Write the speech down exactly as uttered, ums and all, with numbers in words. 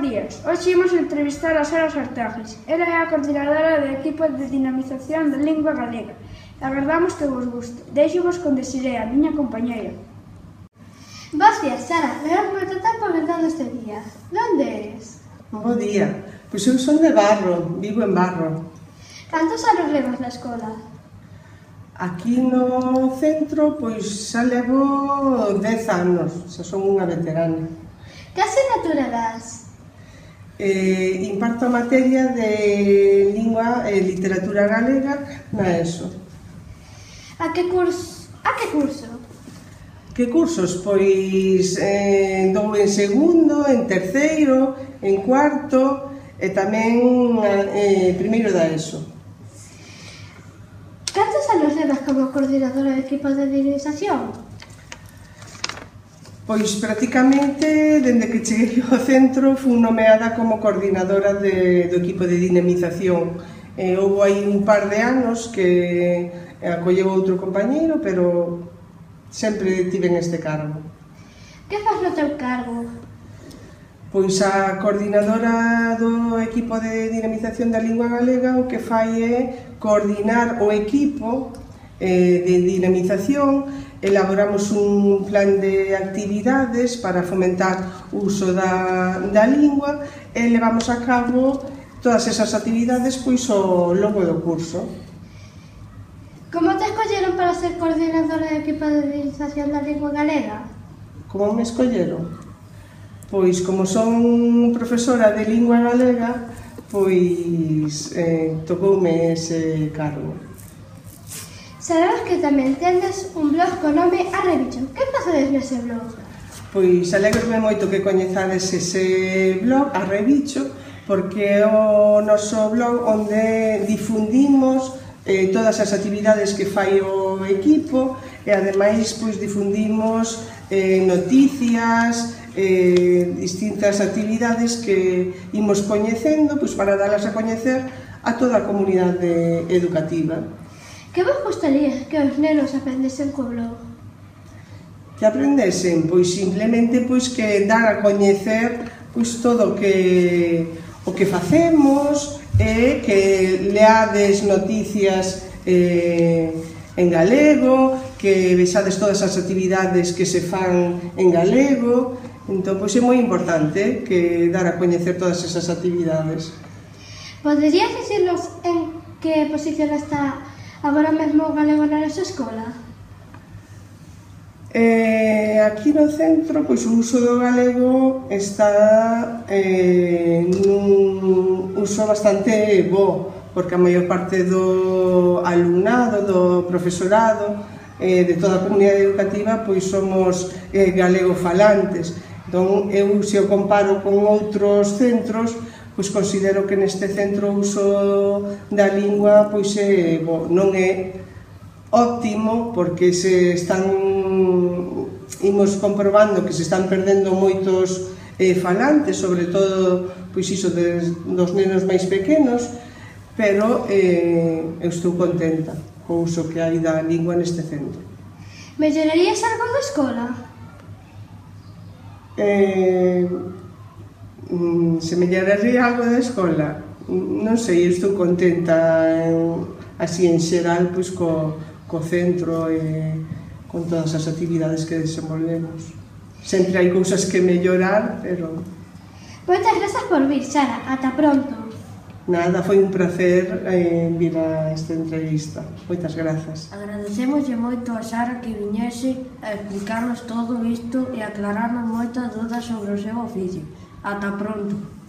días. Hoxe imos entrevistar a Sara Sartajes. Ela é a coordinadora do equipo de dinamización da lingua galega. Agardamos que vos guste. Deixo-vos con Desiree, a miña compañeira. Bos días, Sara. Levamos moito tempo vendendo este día. Donde eres? Bo día. Pois eu son de Barro, vivo en Barro. Cantos anos levas na escola? Aquí no centro, pois xa levo dez anos, xa son unha veterana. Que asignatura das? Eh, imparto a materia de lingua e literatura galega na ESO. A que curso? A que curso? Que cursos? Pois eh, dou en segundo, en terceiro, en cuarto e tamén eh, primeiro da ESO. Cantos anos levas como coordinadora de equipo de dinamización? Pois prácticamente, dende que cheguei ao centro, fui nomeada como coordinadora de, do equipo de dinamización. Eh, houve aí un par de anos que acolleu outro compañeiro, pero sempre tive este cargo. Que faz no teu cargo? Pois a coordinadora do equipo de dinamización da lingua galega o que fai é coordinar o equipo eh, de dinamización. Elaboramos un plan de actividades para fomentar o uso da, da lingua e levamos a cabo todas esas actividades pois ao longo do curso. Como te escolleron para ser coordinadora do equipo de dinamización da lingua galega? Como me escolleron? Pois como son profesora de lingua galega, pois eh, tocoume ese cargo. Sabemos que tamén tendes un blog co nome Arrebicho. Que facedes nese blog? Pois alegrome moito que coñezades ese blog, Arrebicho, porque é o noso blog onde difundimos eh, todas as actividades que fai o equipo e ademais pois difundimos eh, noticias, eh, distintas actividades que imos coñecendo pois para dalas a coñecer a toda a comunidade educativa. Que vos gustaría que os nenos aprendesen co blog? Que aprendesen? Pois simplemente pois que dar a coñecer pois todo o que o que facemos e que leades noticias eh, en galego, que vexades todas as actividades que se fan en galego. Entón, pois é moi importante que dar a coñecer todas esas actividades. Poderías dicirnos en que posición está agora mesmo o galego na nosa escola? Eh, aquí no centro, pois o uso do galego está eh, nun uso bastante bo, porque a maior parte do alumnado, do profesorado, eh, de toda a comunidade educativa, pois somos eh, galego falantes. Entón, eu, se o comparo con outros centros, pois considero que neste centro o uso da lingua pois é, bo, non é óptimo, porque se están imos comprobando que se están perdendo moitos eh, falantes, sobre todo pois iso de, dos nenos máis pequenos, pero eh, eu estou contenta co uso que hai da lingua neste centro. Mellorarías algo da escola? Eh, se melloraría algo da escola, non sei, estou contenta en, así en xeral pois co, co centro e con todas as actividades que desenvolvemos. Sempre hai cousas que mellorar, pero... Moitas grazas por vir, Sara. Ata pronto. Nada, foi un placer eh, vir a esta entrevista. Moitas grazas. Agradecemoslle moito a Sara que viñese a explicarnos todo isto e aclararnos moitas dudas sobre o seu oficio. Ata pronto.